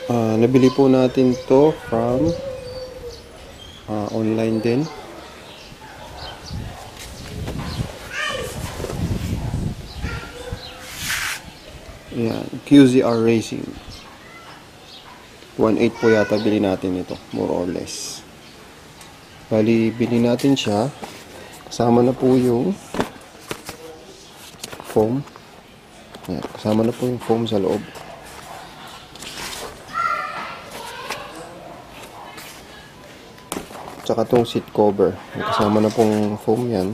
Nabili po natin to from online din. Ayan, QZR Racing. 1.8 po yata bili natin ito, more or less. Bali, bili natin siya. Kasama na po yung foam. Ayan, kasama na po yung foam sa loob. Tsaka tong seat cover. Kasama na pong foam yan.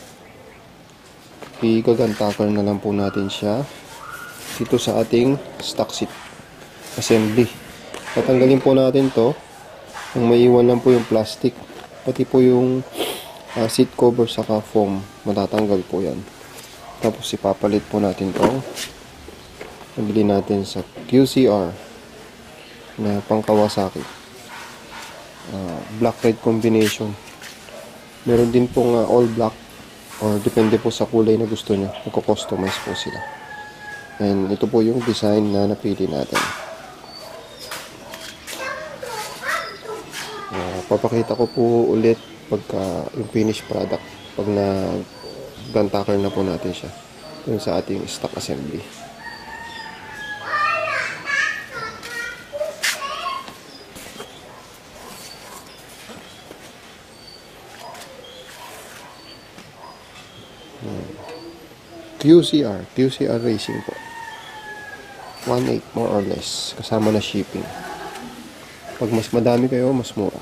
I-gagantakal na lang po natin siya dito sa ating stock seat assembly. Tatanggalin po natin to. Ang maiwan lang po yung plastic. Pati po yung seat cover saka foam. Matatanggal po yan. Tapos ipapalit po natin to. Nabili natin sa QCR na pang Kawasaki. Black red combination. Meron din pong all black or depende po sa kulay na gusto nyo. Nagko-customize po sila. And ito po yung design na napili natin. Papakita ko po ulit pagka yung finished product pag na-gantaker na po natin siya dun sa ating stock assembly. QCR Racing po. 1.8 more or less. Kasama na shipping. Pag mas madami kayo, mas mura.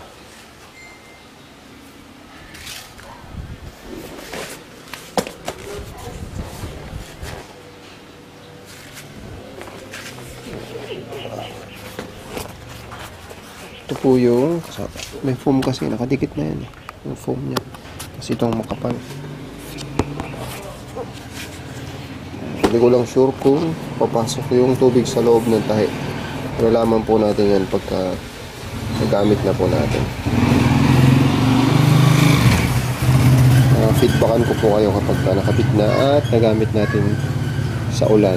Ito po yung may foam kasi. Nakadikit na yan. Yung foam niya. Kasi itong makapal. Hindi ko lang sure kung papasok yung tubig sa loob ng tahi. Malalaman po natin yan pagka nagamit na po natin. Feedbackan ko po kayo kapag nakabit na at nagamit natin sa ulan.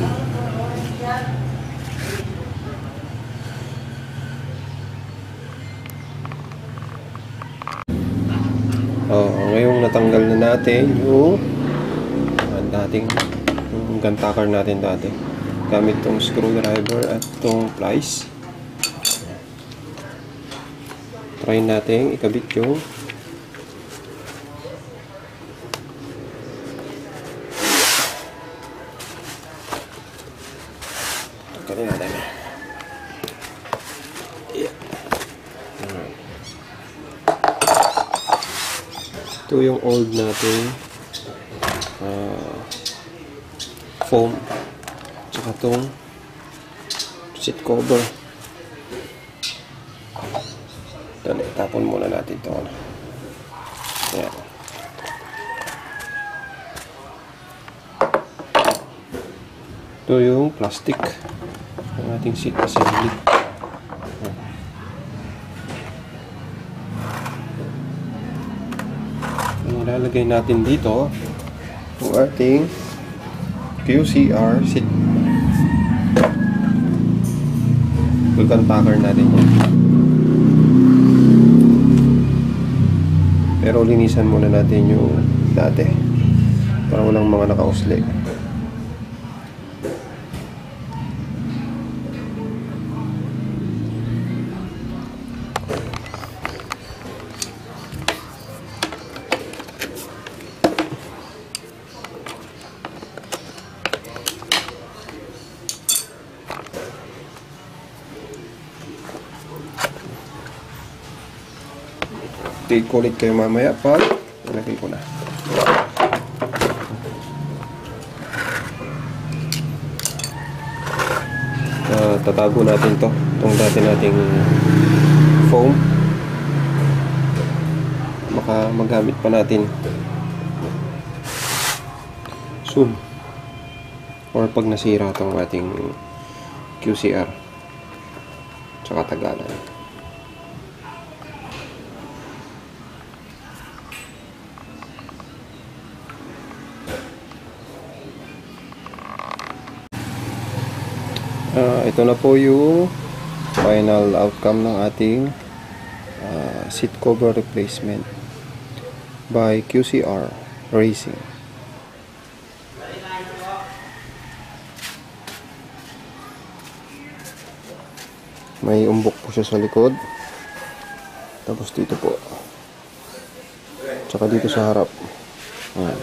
Ngayong natanggal na natin yung dating gantaker natin dati gamit tong screwdriver at tong plies. Try natin ikabit yung tanggalin natin. Yeah. Ito yung old natin foam tsaka tong seat cover. Dali, tapon muna natin ito. Ayan. Ito yung plastic ng ating seat assembly. Ang ilalagay natin dito yung ating QCR seat. Gantaker natin yan. Pero linisan muna natin yung dati para walang mga nakausli. Update ko ulit kayo mamaya pag ilagay ko na. Tatago natin to. Itong dati nating foam. Baka magamit pa natin soon. Or pag nasira itong ating QCR. Tsaka tagalan. Ito na po yung final outcome ng ating seat cover replacement by QCR Racing. May umbok po siya sa likod, tapos dito po, tsaka dito sa harap. Ayan.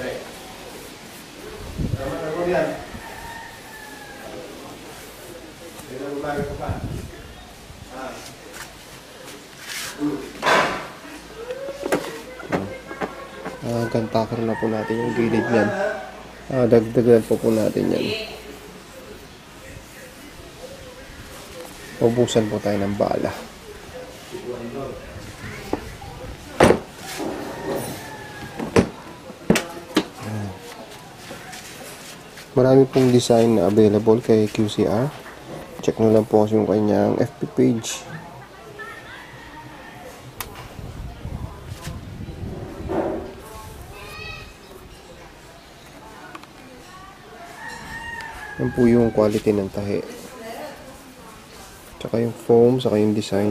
Gantakar na po natin yung gilid niyan. Dagdagan po natin yan. Ubusan po tayo ng bala. Marami pong design na available kay QCR. Check nyo lang po kasi yung kanyang FB page. Yan po yung quality ng tahi. Tsaka yung foam, tsaka yung design.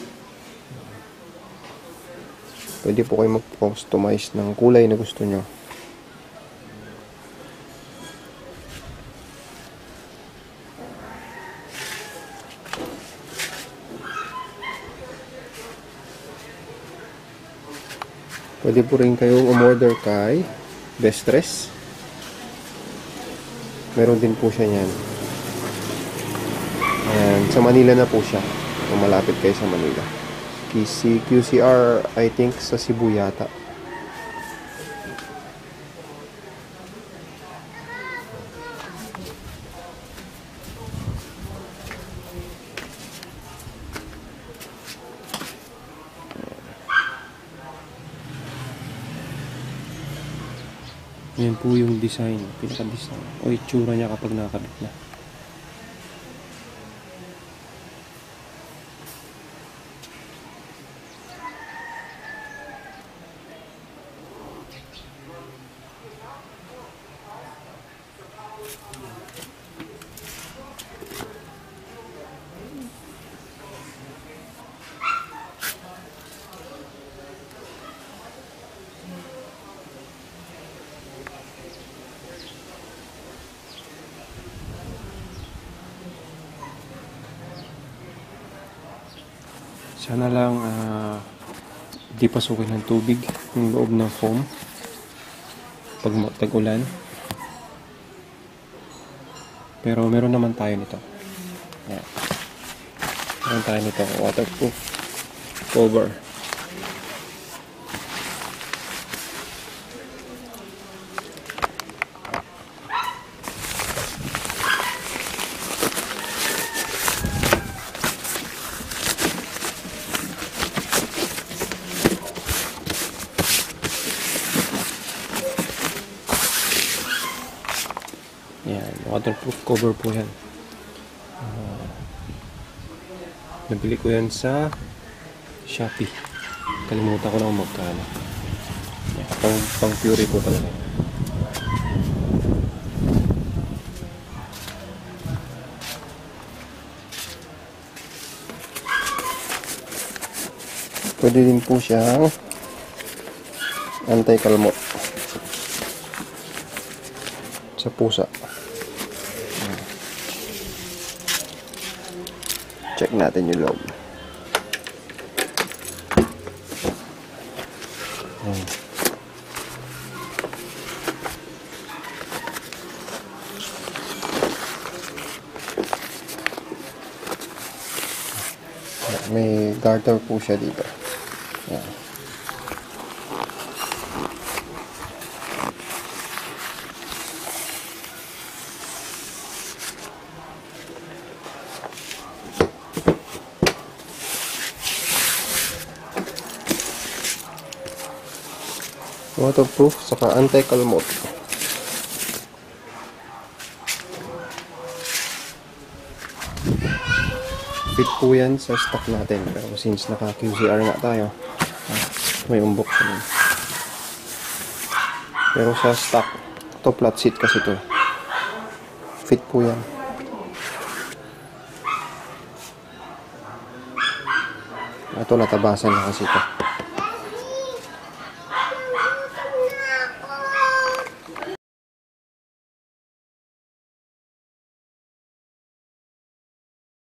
Pwede po kayo mag-customize ng kulay na gusto nyo. Pwede po rin kayong umorder kay Best Dress. Meron din po siya niyan. Ayan, sa Manila na po siya. Kung malapit kayo sa Manila. QCR, I think, sa Cebu yata. Yan po yung design, pinaka-design o itsura niya kapag nakakabit na. Sana lang di pasukin ng tubig yung loob ng foam pag tag-ulan. Pero meron naman tayo nito. Ayan. Meron tayo nito, waterproof cover. Yan, waterproof cover po yan. Nabili ko yan sa Shopee. Kalimutan ko lang magkano. Yan, pang pure po talaga. Pwede din po siyang anti-kalmot sa pusa. Check natin yung loob. May garter po siya dito. Yan. Waterproof saka anti-kalmot. Fit po yan sa stock natin, pero since naka QCR nga tayo, may umbok siya. Pero sa stock to, flat seat kasi to, fit po yan. Ito, natabasan na kasi ito.